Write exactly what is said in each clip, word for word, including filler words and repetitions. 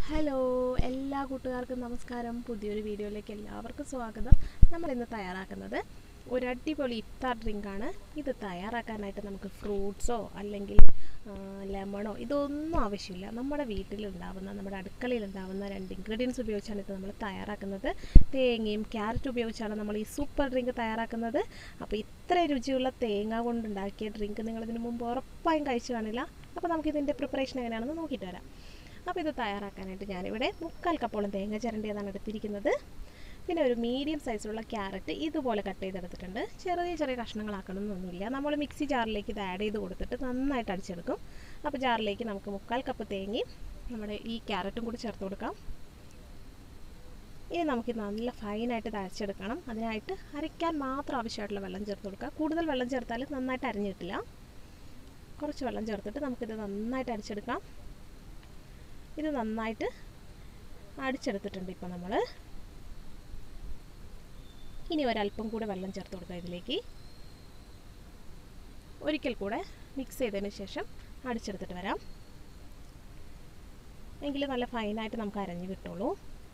Hello എല്ലാ കൂട്ടുകാർക്കും നമസ്കാരം. പുതിയൊരു വീഡിയോയിലേക്ക് എല്ലാവർക്കും സ്വാഗതം. നമ്മൾ ഇന്ന് തയ്യാറാക്കുന്നത് ഒരു അടിപൊളി ഇഫ്താർ ഡ്രിങ്കാണ്. ഇത് തയ്യാറാക്കാനായിട്ട് നമുക്ക് ഫ്രൂട്ട്സോ അല്ലെങ്കിൽ ലെമണോ ഇതൊന്നും ആവശ്യമില്ല. നമ്മുടെ വീട്ടിലുണ്ടാവുന്ന നമ്മുടെ അടുക്കളയിലുണ്ടാവുന്ന രണ്ട് ഇൻഗ്രീഡിയൻസ് ഉപയോഗിച്ചാണ് ഇത് നമ്മൾ തയ്യാറാക്കുന്നത്. തേങ്ങയും ക്യാരറ്റും ഉപയോഗിച്ചാണ് നമ്മൾ ഈ സൂപ്പർ ഡ്രിങ്ക് തയ്യാറാക്കുന്നത്. അപ്പോൾ ഇത്ര രുചിയുള്ള തേങ്ങ കൊണ്ടുണ്ടാക്കിയ ഡ്രിങ്ക് നിങ്ങളിതിനു മുമ്പ് ഉറപ്പായും കഴിച്ചു കാണില്ല. അപ്പോൾ നമുക്കിതിൻ്റെ പ്രിപ്പറേഷൻ എങ്ങനെയാണെന്ന് നോക്കിയിട്ട് വരാം. അപ്പോൾ ഇത് തയ്യാറാക്കാനായിട്ട് ഞാനിവിടെ മുക്കാൽ കപ്പോളം തേങ്ങ ചിരണ്ടിയതാണ് എടുത്തിരിക്കുന്നത്. പിന്നെ ഒരു മീഡിയം സൈസുള്ള ക്യാരറ്റ് ഇതുപോലെ കട്ട് ചെയ്തെടുത്തിട്ടുണ്ട്. ചെറിയ ചെറിയ കഷ്ണങ്ങളാക്കണമെന്നൊന്നുമില്ല. നമ്മൾ മിക്സി ജാറിലേക്ക് ഇത് ആഡ് ചെയ്ത് കൊടുത്തിട്ട് നന്നായിട്ട് അടിച്ചെടുക്കും. അപ്പോൾ ജാറിലേക്ക് നമുക്ക് മുക്കാൽ കപ്പ് തേങ്ങയും നമ്മുടെ ഈ ക്യാരറ്റും കൂടി ചേർത്ത് കൊടുക്കാം. ഇനി നമുക്ക് നല്ല ഫൈനായിട്ട് ഇത് അരച്ചെടുക്കണം. അതിനായിട്ട് അരയ്ക്കാൻ മാത്രം ആവശ്യമായിട്ടുള്ള വെള്ളം ചേർത്ത് കൊടുക്കുക. കൂടുതൽ വെള്ളം ചേർത്താൽ നന്നായിട്ട് അരഞ്ഞ് കിട്ടില്ല. കുറച്ച് വെള്ളം ചേർത്തിട്ട് നമുക്കിത് നന്നായിട്ട് അരച്ചെടുക്കാം. ഇത് നന്നായിട്ട് അടിച്ചെടുത്തിട്ടുണ്ട് ഇപ്പോൾ നമ്മൾ. ഇനി ഒരല്പം കൂടെ വെള്ളം ചേർത്ത് കൊടുക്കുക ഇതിലേക്ക്. ഒരിക്കൽ കൂടെ മിക്സ് ചെയ്തതിന് ശേഷം അടിച്ചെടുത്തിട്ട് വരാം. എങ്കിൽ നല്ല ഫൈനായിട്ട് നമുക്ക് അരഞ്ഞ് കിട്ടുള്ളൂ.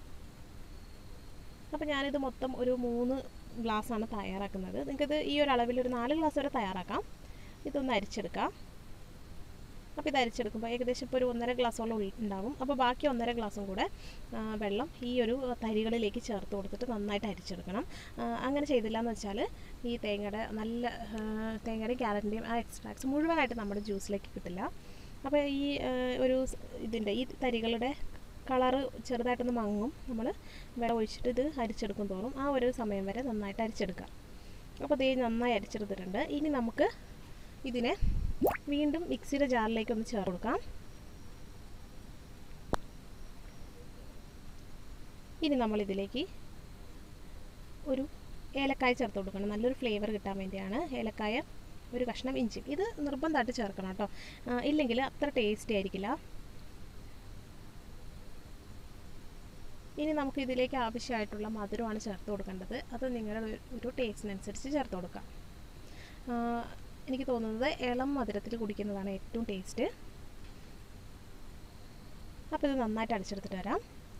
അപ്പോൾ ഞാനിത് മൊത്തം ഒരു മൂന്ന് ഗ്ലാസ്സാണ് തയ്യാറാക്കുന്നത്. നിങ്ങൾക്കിത് ഈ ഒരു അളവിൽ ഒരു നാല് ഗ്ലാസ് വരെ തയ്യാറാക്കാം. ഇതൊന്ന് അരിച്ചെടുക്കാം. അപ്പോൾ ഇത് അരിച്ചെടുക്കുമ്പോൾ ഏകദേശം ഇപ്പോൾ ഒരു ഒന്നര ഗ്ലാസ്സോളം ഉണ്ടാകും. അപ്പോൾ ബാക്കി ഒന്നര ഗ്ലാസ്സും കൂടെ വെള്ളം ഈ ഒരു തരികളിലേക്ക് ചേർത്ത് കൊടുത്തിട്ട് നന്നായിട്ട് അരിച്ചെടുക്കണം. അങ്ങനെ ചെയ്തില്ല എന്ന് വെച്ചാൽ ഈ തേങ്ങയുടെ നല്ല തേങ്ങയുടെയും ക്യാരറ്റിൻ്റെയും ആ എക്സ്ട്രാക്ട്സ് മുഴുവനായിട്ട് നമ്മുടെ ജ്യൂസിലേക്ക് കിട്ടില്ല. അപ്പോൾ ഈ ഒരു ഇതിൻ്റെ ഈ തരികളുടെ കളറ് ചെറുതായിട്ടൊന്ന് മങ്ങും. നമ്മൾ വെള്ളം ഒഴിച്ചിട്ട് ഇത് അരിച്ചെടുക്കും തോറും ആ ഒരു സമയം വരെ നന്നായിട്ട് അരിച്ചെടുക്കാം. അപ്പോൾ ഇത് നന്നായി അരിച്ചെടുത്തിട്ടുണ്ട്. ഇനി നമുക്ക് ഇതിനെ വീണ്ടും മിക്സിയുടെ ജാറിലേക്ക് ഒന്ന് ചേർത്ത് കൊടുക്കാം. ഇനി നമ്മളിതിലേക്ക് ഒരു ഏലക്കായ ചേർത്ത് കൊടുക്കണം. നല്ലൊരു ഫ്ലേവർ കിട്ടാൻ വേണ്ടിയാണ്. ഏലക്കായ, ഒരു കഷ്ണം ഇഞ്ചി, ഇത് നിർബന്ധമായിട്ട് ചേർക്കണം കേട്ടോ. ഇല്ലെങ്കിൽ അത്ര ടേസ്റ്റി ആയിരിക്കില്ല. ഇനി നമുക്ക് ഇതിലേക്ക് ആവശ്യമായിട്ടുള്ള മധുരമാണ് ചേർത്ത് കൊടുക്കേണ്ടത്. അത് നിങ്ങളുടെ ഒരു ടേസ്റ്റിനനുസരിച്ച് ചേർത്ത് കൊടുക്കാം. എനിക്ക് തോന്നുന്നത് ഇളം മധുരത്തിൽ കുടിക്കുന്നതാണ് ഏറ്റവും ടേസ്റ്റ്. അപ്പോൾ ഇത് നന്നായിട്ട് അടിച്ചെടുത്തിട്ട് വരാം.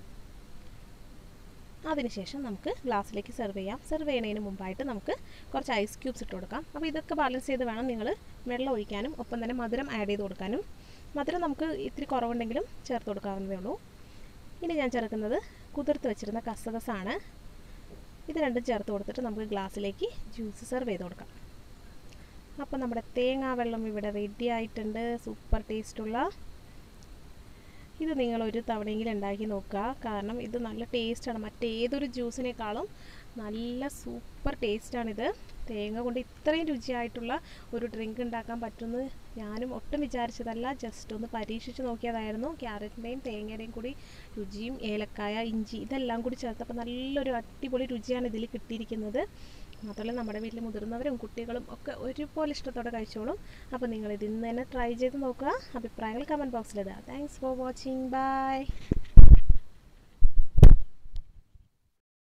അതിനുശേഷം നമുക്ക് ഗ്ലാസ്സിലേക്ക് സെർവ് ചെയ്യാം. സെർവ് ചെയ്യുന്നതിന് മുമ്പായിട്ട് നമുക്ക് കുറച്ച് ഐസ് ക്യൂബ്സ് ഇട്ട് കൊടുക്കാം. അപ്പോൾ ഇതൊക്കെ ബാലൻസ് ചെയ്ത് വേണം നിങ്ങൾ വെള്ളം ഒഴിക്കാനും ഒപ്പം തന്നെ മധുരം ആഡ് ചെയ്ത് കൊടുക്കാനും. മധുരം നമുക്ക് ഇത്തിരി കുറവുണ്ടെങ്കിലും ചേർത്ത് കൊടുക്കാവുന്നതേ ഉള്ളൂ. ഇനി ഞാൻ ചേർക്കുന്നത് കുതിർത്ത് വെച്ചിരുന്ന കസകസാണ്. ഇത് രണ്ടും ചേർത്ത് കൊടുത്തിട്ട് നമുക്ക് ഗ്ലാസ്സിലേക്ക് ജ്യൂസ് സെർവ് ചെയ്ത് കൊടുക്കാം. അപ്പോൾ നമ്മുടെ തേങ്ങാ വെള്ളം ഇവിടെ റെഡി ആയിട്ടുണ്ട്. സൂപ്പർ ടേസ്റ്റുള്ള ഇത് നിങ്ങളൊരു തവണയെങ്കിലും ഉണ്ടാക്കി നോക്കുക. കാരണം ഇത് നല്ല ടേസ്റ്റാണ്. മറ്റേതൊരു ജ്യൂസിനേക്കാളും നല്ല സൂപ്പർ ടേസ്റ്റാണിത്. തേങ്ങ കൊണ്ട് ഇത്രയും രുചിയായിട്ടുള്ള ഒരു ഡ്രിങ്ക് ഉണ്ടാക്കാൻ പറ്റുമെന്ന് ഞാനും ഒട്ടും വിചാരിച്ചതല്ല. ജസ്റ്റ് ഒന്ന് പരീക്ഷിച്ച് നോക്കിയതായിരുന്നു. ക്യാരറ്റിൻ്റെയും തേങ്ങയുടെയും കൂടി രുചിയും ഏലക്കായ, ഇഞ്ചി ഇതെല്ലാം കൂടി ചേർത്തപ്പോൾ നല്ലൊരു അടിപൊളി രുചിയാണ് ഇതിൽ കിട്ടിയിരിക്കുന്നത്. മാത്രമല്ല നമ്മുടെ വീട്ടിൽ മുതിർന്നവരും കുട്ടികളും ഒക്കെ ഒരുപോലെ ഇഷ്ടത്തോടെ കഴിച്ചോളും. അപ്പോൾ നിങ്ങൾ ഇത് ഇന്ന് തന്നെ ട്രൈ ചെയ്ത് നോക്കുക. അഭിപ്രായങ്ങൾ കമൻറ്റ് ബോക്സിലിടുക. Thanks for watching. ബൈ.